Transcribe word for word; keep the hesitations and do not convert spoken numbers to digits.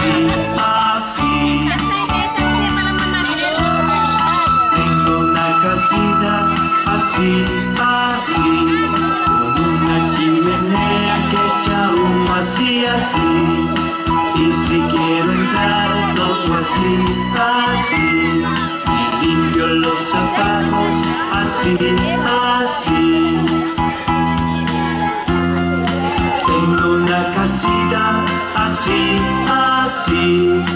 así, así. Tengo una casita así, así, con una chimenea que echa humo así, así. Y si quiero entrar todo así, así, me limpio los zapatos así, así. Tengo una casita así, así,